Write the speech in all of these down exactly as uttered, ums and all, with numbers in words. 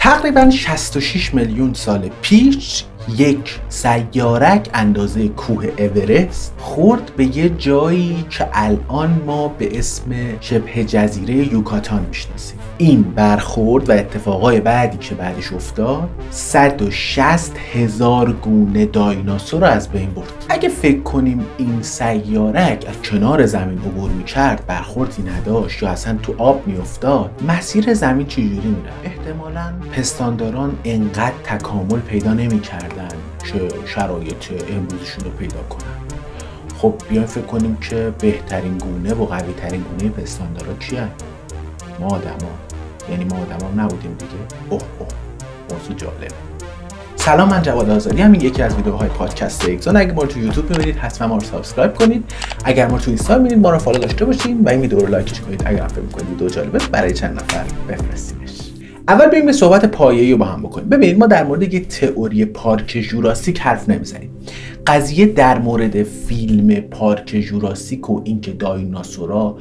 تقریبا شصت و شش میلیون سال پیش یک سیارک اندازه کوه اورست خورد به یه جایی که الان ما به اسم شبه جزیره یوکاتان میشناسیم. این برخورد و اتفاقای بعدی که بعدش افتاد صد و شصت هزار گونه دایناسور رو از بین برد. اگه فکر کنیم این سیارک از کنار زمین عبور میکرد، برخوردی نداشت یا اصلا تو آب میافتاد، مسیر زمین چجوری میره؟ احتمالاً پستانداران انقدر تکامل پیدا نمیکردن که شرایط امروزشون رو پیدا کنن. خب بیایم فکر کنیم که بهترین گونه و قوی ترین گونه پستاندارا کیه؟ ما آدما. یعنی ما آدما نبودیم دیگه. اوه اوه موضوع جالبه. سلام، من جواد آزادی هم. یکی از ویدیوهای پادکست اگزون. اگه ما رو تو یوتیوب میبینید حتما ما رو سابسکرایب کنید. اگر ما رو تو اینستا میبینید ما رو فالو داشته باشین و این ویدیو رو لایک کنید. اگر فکر می‌کنید ویدیو جالبه برای چند نفر بفرستیمش. اول بریم به صحبت پایه‌ای رو با هم بکنیم. ببینید ما در مورد یک تئوری پارک ژوراسیک حرف نمیزنیم. قضیه در مورد فیلم پارک ژوراسیک و اینکه دایناسورا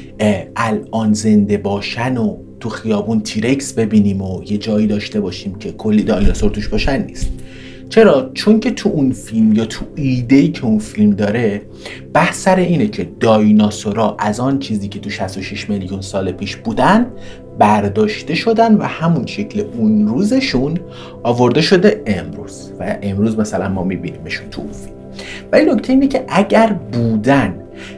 الان زنده باشن و تو خیابون تیرکس ببینیم و یه جایی داشته باشیم که کلی دایناسور توش باشن نیست. چرا؟ چون که تو اون فیلم یا تو ایده‌ای که اون فیلم داره بحث سر اینه که دایناسورا از آن چیزی که تو شصت و شش میلیون سال پیش بودن برداشته شدن و همون شکل اون روزشون آورده شده امروز و امروز مثلا ما میبینیمشون تو اون فیلم. ولی نکته اینه که اگر بودن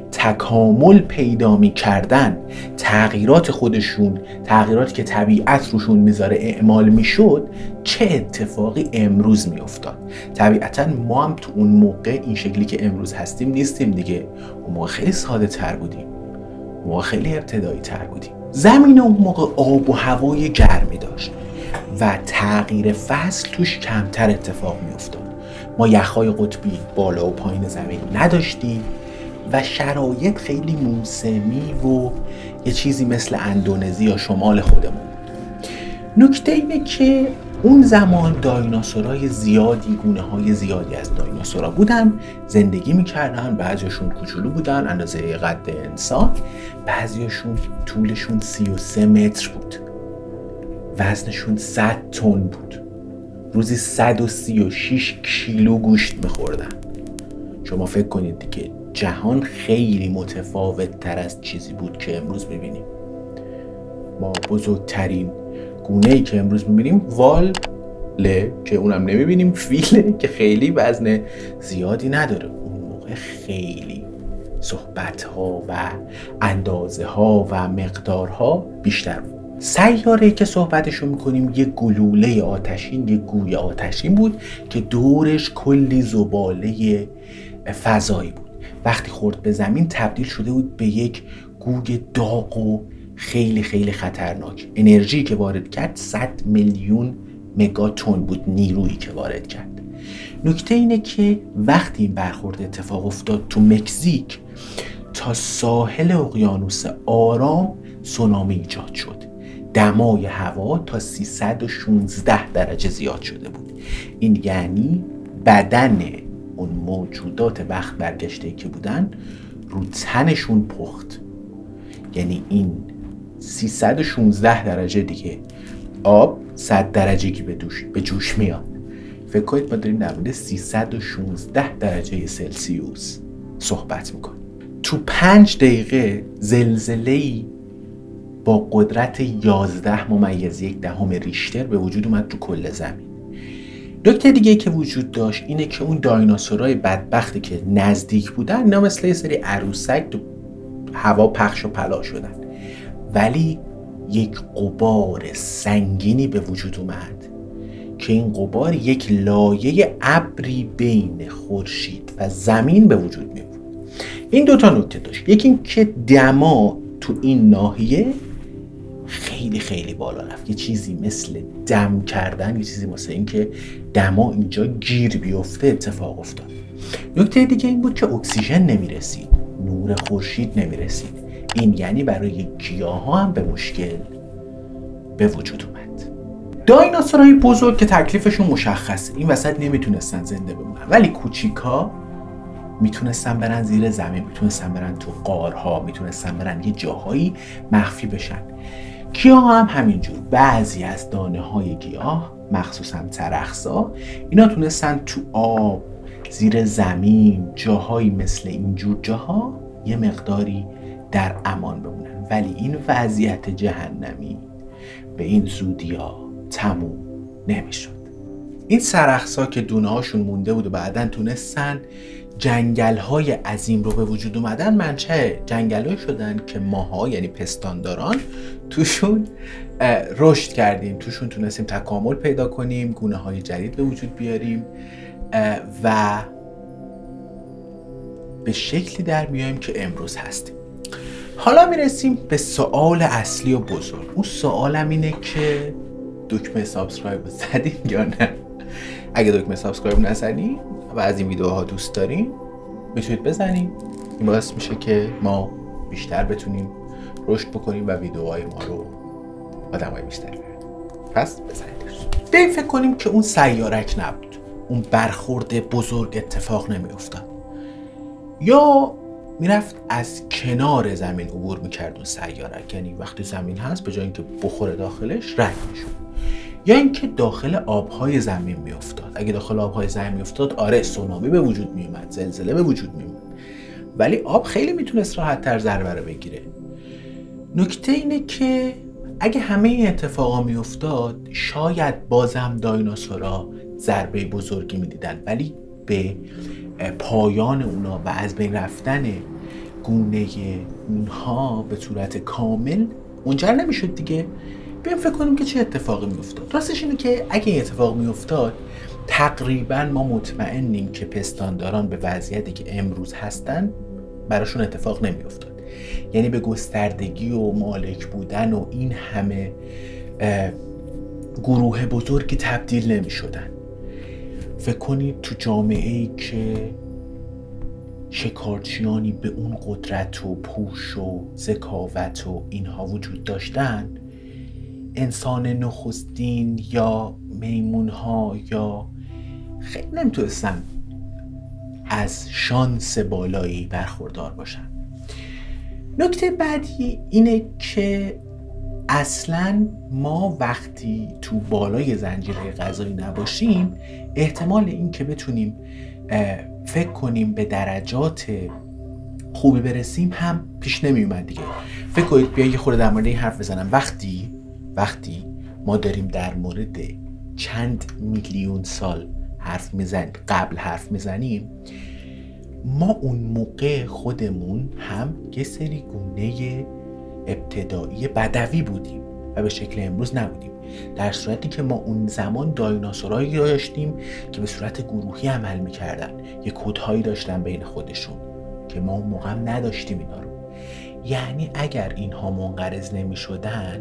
تکامل پیدا میکردن، تغییرات خودشون، تغییراتی که طبیعت روشون میذاره اعمال میشد، چه اتفاقی امروز میافتاد؟ طبیعتا ما هم تو اون موقع این شکلی که امروز هستیم نیستیم دیگه. اون موقع خیلی ساده تر بودیم، اون موقع خیلی ابتدایی تر بودیم. زمین اون موقع آب و هوای گرمی داشت و تغییر فصل توش کمتر اتفاق میافتاد. ما یخهای قطبی بالا و پایین زمین نداشتیم و شرایط خیلی موسمی و یه چیزی مثل اندونزی یا شمال خودمون بود. نکته اینه که اون زمان دایناسورای زیادی، گونه های زیادی از دایناسورا بودن، زندگی میکردن. بعضیشون کوچولو بودن اندازه قد انسان، بعضیشون طولشون سی و سه متر بود، وزنشون صد تن بود، روزی صد و سی و شش کیلو گوشت میخوردن. شما فکر کنید دیگه جهان خیلی متفاوت تر از چیزی بود که امروز میبینیم. ما بزرگترین گونه‌ای که امروز میبینیم واله که اونم نمیبینیم، فیله که خیلی وزن زیادی نداره. اون موقع خیلی صحبت‌ها و اندازه‌ها و مقدارها بیشتر بود. سیاره‌ای که صحبتشو میکنیم یه گلوله آتشین، یه گوی آتشین بود که دورش کلی زباله فضایی بود. وقتی خورد به زمین تبدیل شده بود به یک گوی داغ و خیلی خیلی خطرناک. انرژی که وارد کرد صد میلیون مگاتن بود، نیرویی که وارد کرد. نکته اینه که وقتی این برخورد اتفاق افتاد تو مکزیک، تا ساحل اقیانوس آرام سونامی ایجاد شد. دمای هوا تا سیصد و شانزده درجه زیاد شده بود. این یعنی بدن اون موجودات وقت برگشته که بودن رو تنشون پخت. یعنی این سیصد و شانزده درجه دیگه، آب صد درجگی به, به جوش میاد. فکر کنید ما داریم در مورد سیصد و شانزده درجه سلسیوس صحبت میکنیم. تو پنج دقیقه زلزله‌ای با قدرت یازده ممیز یک دهم ریشتر به وجود اومد تو کل زمین. نکته دیگه که وجود داشت اینه که اون دایناسورای بدبختی که نزدیک بودن، اینا مثل یه سری عروسک تو هوا پخش و پلا شدن، ولی یک غبار سنگینی به وجود اومد که این غبار یک لایه ابری بین خورشید و زمین به وجود می آورد. این دوتا نکته داشت. یکی این که دما تو این ناحیه خیلی خیلی بالا رفت، یه چیزی مثل دم کردن، یه چیزی مثل این که دما اینجا گیر بیفته اتفاق افتاد. نکته دیگه این بود که اکسیژن نمیرسید، نور خورشید نمیرسید. این یعنی برای گیاها هم به مشکل به وجود اومد. دایناسورهای بزرگ که تکلیفشون مشخصه، این وسط نمیتونستن زنده بمونن، ولی کوچیکا میتونستن برن زیر زمین، میتونستن برن تو غارها، میتونستن برن یه جاهایی مخفی بشن. گیاه هم همینجور، بعضی از دانه های گیاه مخصوصا ترخزا اینا تونستن تو آب، زیر زمین، جاهایی مثل اینجور جاها یه مقداری در امان بمونن. ولی این وضعیت جهنمی به این زودی ها تموم نمیشد. این سرخسا که دونه هاشون مونده بود و بعداً تونستن جنگل های عظیم رو به وجود اومدن، منشأ جنگل های شدن که ماها یعنی پستانداران توشون رشد کردیم، توشون تونستیم تکامل پیدا کنیم، گونه های جدید به وجود بیاریم و به شکلی در میایم که امروز هستیم. حالا میرسیم به سوال اصلی و بزرگ. اون سوالم اینه که دکمه سابسکرایب رو زدین یا نه؟ اگه دکمه سابسکرایب نزنین و از این ویدیوها دوست دارین میتونید بزنین. این باعث میشه که ما بیشتر بتونیم رشد بکنیم و ویدیوهای ما رو آدمای بیشتری ببینن. پس بزنیدش. بیاییم فکر کنیم که اون سیارک نبود، اون برخورد بزرگ اتفاق نمیافتاد، یا میرفت از کنار زمین عبور میکرد اون سیارک، یعنی وقتی زمین هست به جای اینکه بخوره داخلش رد میشد، یا اینکه داخل آبهای زمین میافتاد. اگه داخل آبهای زمین میافتاد آره سونامی به وجود میومد، زلزله به وجود میومد، ولی آب خیلی میتونست راحت تر ضربه رو بگیره. نکته اینه که اگه همه این اتفاقا میافتاد شاید بازم دایناسورا ضربه بزرگی میدیدن، ولی به پایان اونا و از بین رفتن گونه اونها به صورت کامل منجر نمیشد دیگه. بیایم فکر کنیم که چه اتفاقی میافتاد. راستش اینه که اگه این اتفاق میافتاد تقریبا ما مطمئنیم که پستانداران به وضعیتی که امروز هستن براشون اتفاق نمیافتاد، یعنی به گستردگی و مالک بودن و این همه گروه بزرگی تبدیل نمیشدن. فکر کنید تو جامعه‌ای که شکارچیانی به اون قدرت و پوش و ذکاوت و اینها وجود داشتن، انسان نخستین یا میمونها یا خیلی نمیتونستن از شانس بالایی برخوردار باشن. نکته بعدی اینه که اصلا ما وقتی تو بالای زنجیره غذایی نباشیم احتمال این که بتونیم فکر کنیم به درجات خوبی برسیم هم پیش نمی اومد دیگه. فکر کنید بیا یه خورده در مورد این حرف بزنم. وقتی وقتی ما داریم در مورد چند میلیون سال حرف میزنیم، قبل حرف میزنیم، ما اون موقع خودمون هم یه سری گونه ابتدایی بدوی بودیم و به شکل امروز نبودیم، در صورتی که ما اون زمان دایناسورایی داشتیم که به صورت گروهی عمل میکردن، یه کدهایی داشتن بین خودشون که ما اون موقع هم نداشتیم اینا رو. یعنی اگر اینها منقرض نمیشدن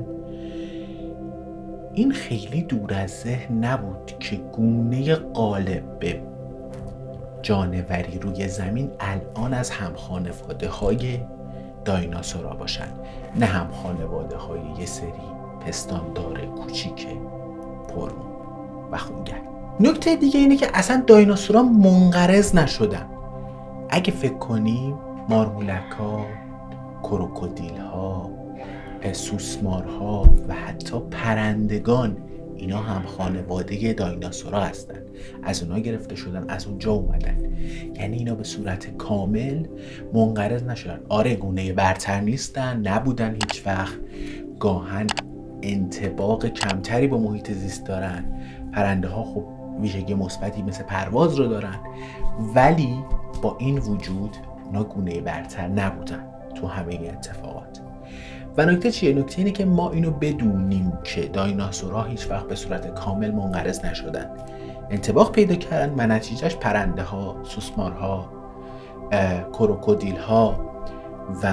این خیلی دور از ذهن نبود که گونه غالب به جانوری روی زمین الان از هم خانواده های دایناسورا باشن، نه هم خانواده های یه سری پستاندار کوچیک پرمو و خونگر. نکته دیگه اینه که اصلا دایناسورا منقرض نشدن. اگه فکر کنیم مارمولک ها، کروکودیل ها، سوسمار ها و حتی پرندگان اینا هم خانواده دایناسورا هستن، از اونها گرفته شدن، از اونجا اومدن. یعنی اینا به صورت کامل منقرض نشدن. آره گونه برتر نیستن، نبودن هیچ وقت، گاهن انطباق کمتری با محیط زیست دارن. پرنده ها خب ویژگی مثبتی مثل پرواز رو دارن، ولی با این وجود اونا گونه برتر نبودن تو همه این اتفاقات. و نکته چیه؟ نکته اینه که ما اینو بدونیم که دایناسورها هیچ وقت به صورت کامل منقرض نشدن، انطباق پیدا کردن و نتیجهش پرنده ها، سوسمارها، کروکودیل ها و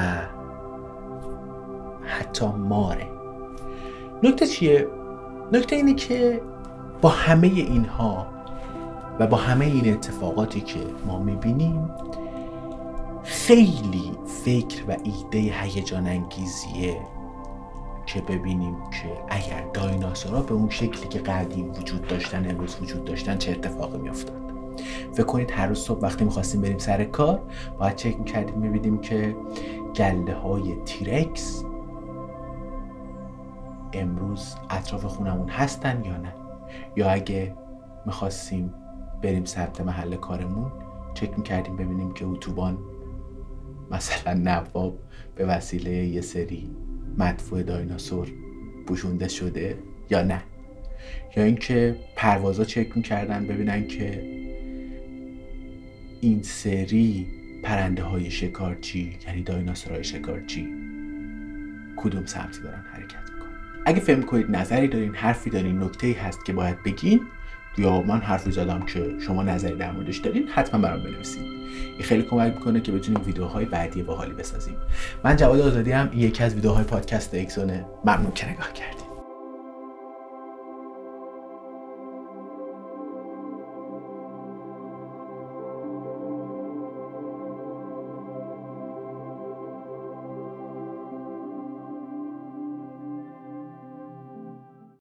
حتی ماره. نکته چیه؟ نکته اینه که با همه اینها و با همه این اتفاقاتی که ما میبینیم خیلی فکر و ایده هیجان انگیزیه که ببینیم که اگر دایناسورها به اون شکلی که قدیم وجود داشتن امروز وجود داشتن چه اتفاقی میافتاد. فکر کنید هر روز صبح وقتی میخواستیم بریم سر کار باید چک میکردیم میبینیم که گله های تیرکس امروز اطراف خونمون هستن یا نه، یا اگه میخواستیم بریم سمت محل کارمون چک میکردیم ببینیم که اتوبان مثلا نواب به وسیله یه سری مدفوع دایناسور پوشونده شده یا نه، یا اینکه پروازا چک میکردن ببینن که این سری پرنده های شکارچی یعنی دایناسورهای شکارچی کدوم سمتی دارن حرکت میکنن. اگه فهم کنید نظری دارین، حرفی دارین، نکته‌ای هست که باید بگین، یا من حرفی زدم که شما نظری در موردش دارین، حتما برام بنویسید. این خیلی کمک میکنه که بتونیم ویدیوهای بعدی باحالی بسازیم. من جواد آزادی ام، یکی از ویدیوهای پادکست اکسونه. ممنون که نگاه کردید.